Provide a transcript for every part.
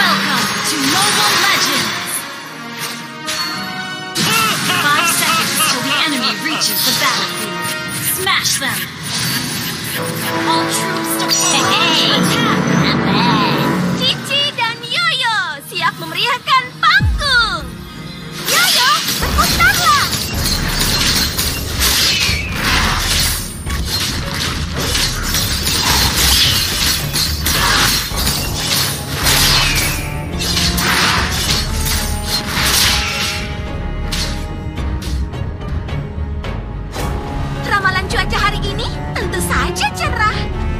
Welcome to Mobile Legends! 5 seconds till the enemy reaches the battlefield. Smash them! All troops deploy! Attack! Cici dan Yoyo siap memeriahkan panggung. Yoyo, berputarlah! Ramalan cuaca hari ini tentu saja cerah.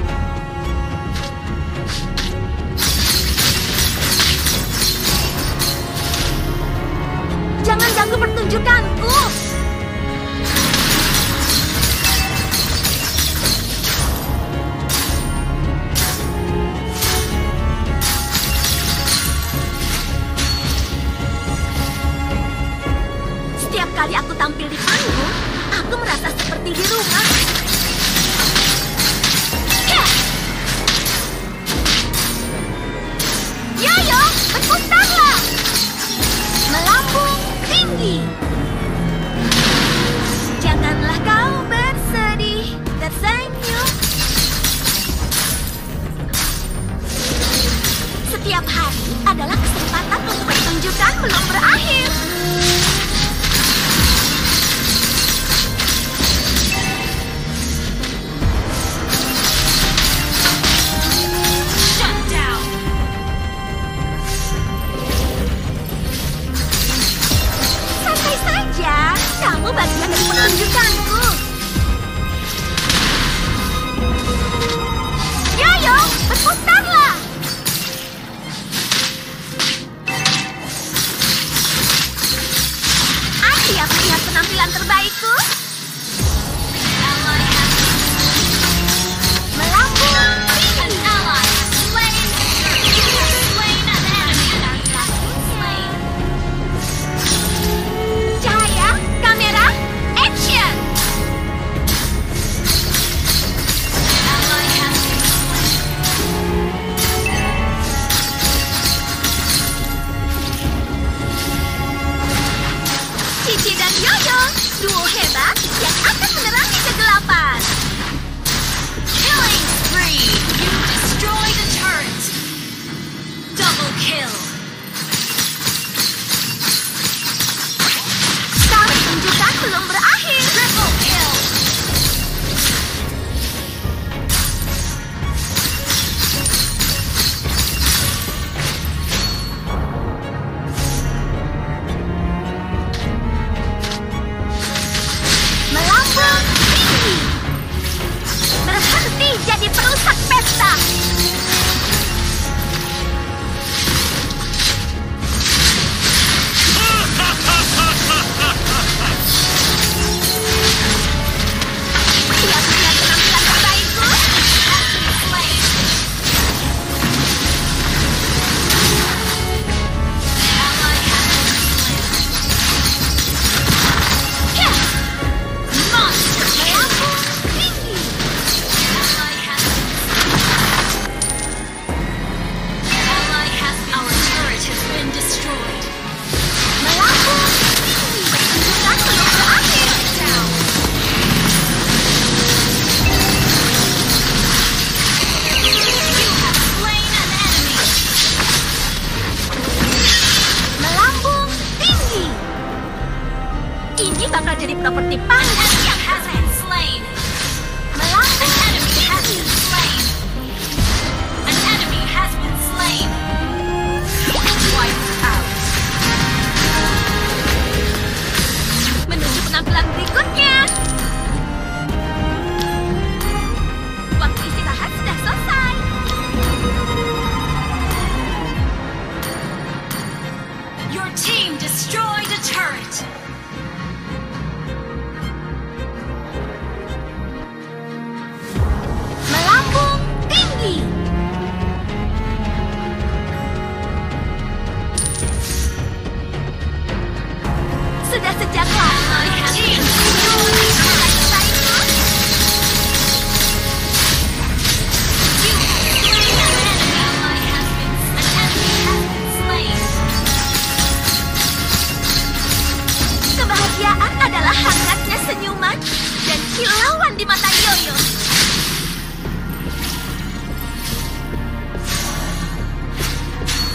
Jangan ganggu pertunjukanku. Setiap kali aku tampil di panggung, aku merasa seperti di rumah. Ya! Yoyo, berputarlah! Melambung tinggi. Janganlah kau bersedih, tersenyum. Setiap hari adalah kesempatan untuk pertunjukan belum berakhir. Shut down! Santai saja, kamu bagian dari pertunjukanku. Yoyo, berputarlah! Aku siap melihat penampilan terbaikku. Ally has Melambung an tinggi. ally slain. You have slain an enemy. Slain. Cahaya, kamera, action! Ally has been slain. Cici dan Yoyo, duo hebat yang akan menerangi kegelapan. Killing spree! You destroyed a turret! Double kill! Pertunjukan belum berakhir. Triple kill! Melambung tinggi. Berhenti jadi perusak pesta. Siap melihat penampilan terbaikku. Slain! Ally has been slain. Ya, Monster kill! melambung tinggi. Ally has Ally has our turret has been destroyed. Melambung tinggi. Pertunjukan belum berakhir. Down. You have slain an enemy. Melambung tinggi. Ini bakal jadi properti An panggung. enemy has been slain. Melambung An enemy has tinggi. been slain. An enemy has been slain. Wiped out. Menuju penampilan berikutnya. Waktu istirahat sudah selesai. Your team destroyed a turret.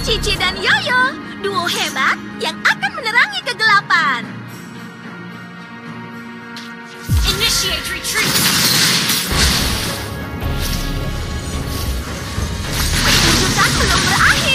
Cici dan Yoyo, duo hebat yang akan menerangi kegelapan. Initiate retreat. Pertunjukan belum berakhir.